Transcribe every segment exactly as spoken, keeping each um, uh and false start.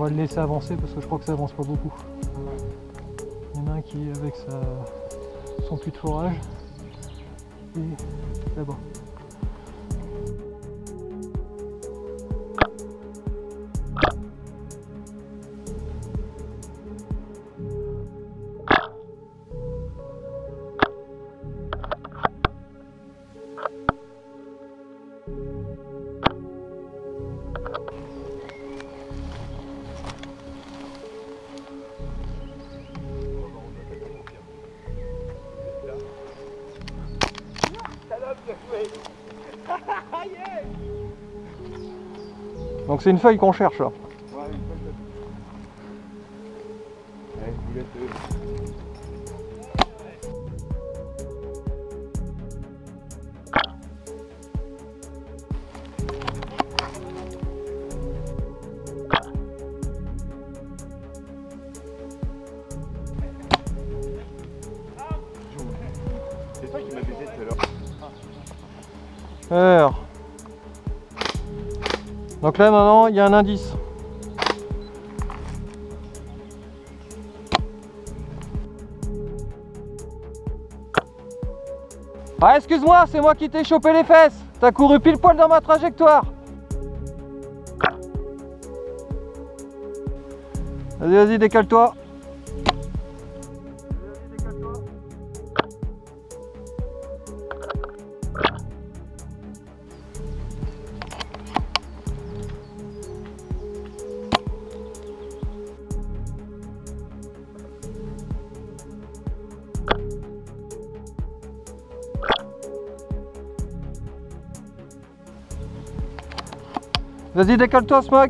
va le laisser avancer parce que je crois que ça avance pas beaucoup. Il y en a un qui est avec sa, son puits de forage et là-bas. Donc c'est une feuille qu'on cherche là. Ouais, une feuille. Allez, boulette. C'est toi qui m'as baisé tout à l'heure. Alors. Donc là maintenant il y a un indice. Ah excuse-moi, c'est moi qui t'ai chopé les fesses. T'as couru pile poil dans ma trajectoire. Vas-y, vas-y, décale-toi. Vas-y, décale-toi, Smog.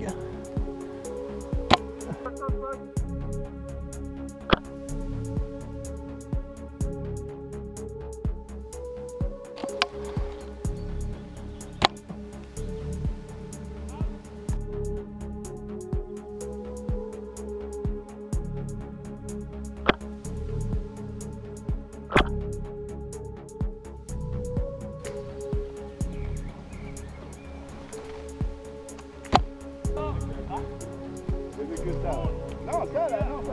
Non, ça là, non, ça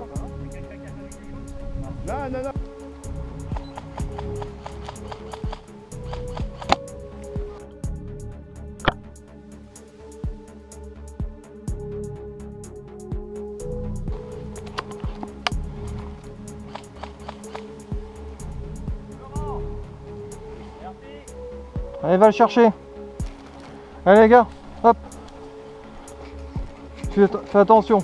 va. Non, non, non. Allez, va le chercher. Allez les gars, hop. Fais, fais attention.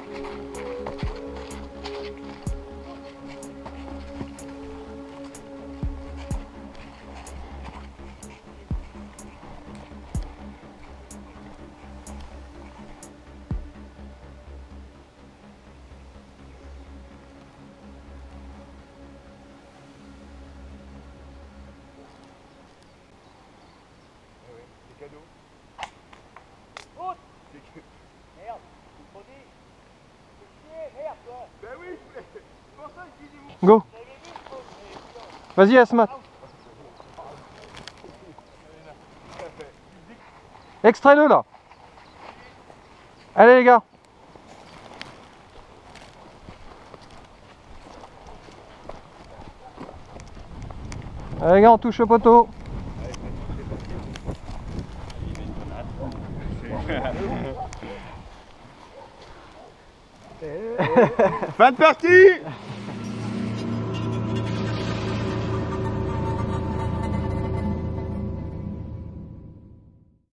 Go. Vas-y Asmat. Extrais-le là. Allez les gars. Allez les gars, on touche au poteau. Fin de partie.